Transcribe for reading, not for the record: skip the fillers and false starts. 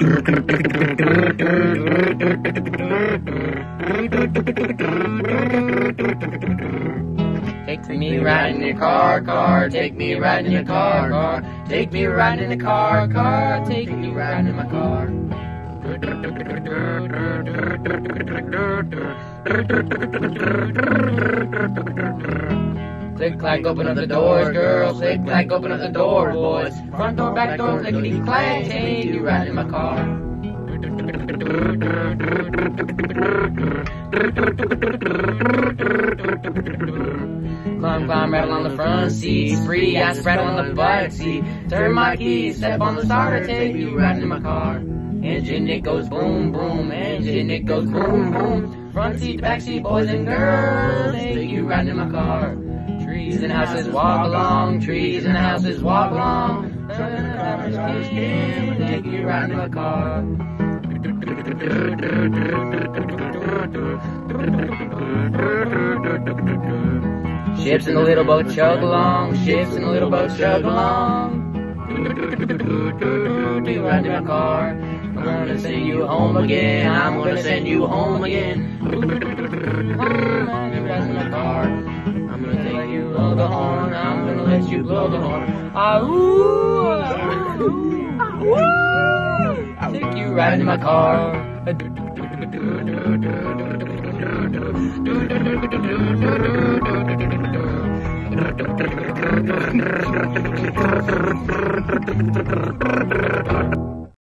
Take me riding in your car, car. Take me riding in your car, car. Take me riding in the car, car. Take me riding in my car. Click clack, open up the doors, girls. Click clack, open up the doors, boys. Front door, back door, clickety clack. Take me riding in my car. Climb, climb, rattle on the front seat. Free ass rattle on the back seat. Turn my keys, step on the starter, take you riding in my car. Engine it goes boom, boom. Engine it goes boom, boom. Front seat, back seat, boys and girls, take you riding in my car. Trees and houses walk along. Trees and houses walk along. Take you riding in my car. Ships in the little boat chug along. Ships in the little boat chug along. Riding in my car. I'm gonna send you home again. I'm gonna send you home again. Riding in my car. I'm gonna take you blow the horn. I'm gonna let you blow the horn. Take you riding in my car.